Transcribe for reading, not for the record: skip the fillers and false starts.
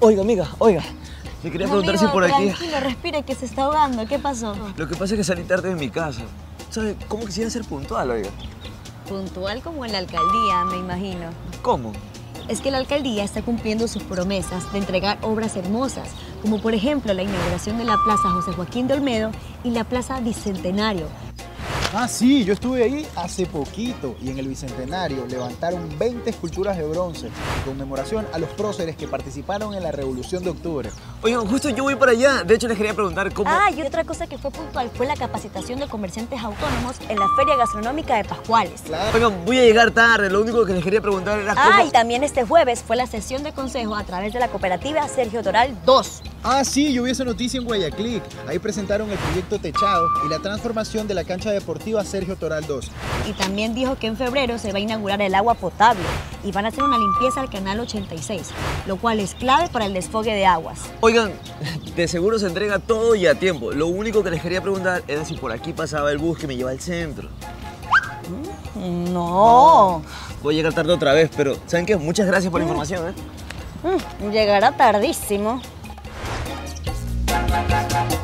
Oiga, amiga, oiga. Le quería preguntar si por aquí... Tranquilo, respire, que se está ahogando. ¿Qué pasó? Lo que pasa es que salí tarde de mi casa. ¿Sabe? ¿Cómo quisiera ser puntual, oiga? Puntual como en la alcaldía, me imagino. ¿Cómo? Es que la alcaldía está cumpliendo sus promesas de entregar obras hermosas, como por ejemplo la inauguración de la Plaza José Joaquín de Olmedo y la Plaza Bicentenario. Ah, sí, yo estuve ahí hace poquito y en el Bicentenario levantaron 20 esculturas de bronce en conmemoración a los próceres que participaron en la Revolución de Octubre. Oigan, justo yo voy para allá. De hecho, les quería preguntar cómo... Ah, y otra cosa que fue puntual fue la capacitación de comerciantes autónomos en la Feria Gastronómica de Pascuales. Claro. Oigan, voy a llegar tarde. Lo único que les quería preguntar era cómo... Ah, y también este jueves fue la sesión de consejo a través de la cooperativa Sergio Doral 2. Ah, sí, yo vi esa noticia en Guayaquil. Ahí presentaron el proyecto Techado y la transformación de la cancha deportiva Sergio Toral 2. Y también dijo que en febrero se va a inaugurar el agua potable y van a hacer una limpieza al canal 86, lo cual es clave para el desfogue de aguas. Oigan, de seguro se entrega todo y a tiempo. Lo único que les quería preguntar era si por aquí pasaba el bus que me lleva al centro. No. Voy a llegar tarde otra vez, pero ¿saben qué? Muchas gracias por la información, ¿eh? Llegará tardísimo.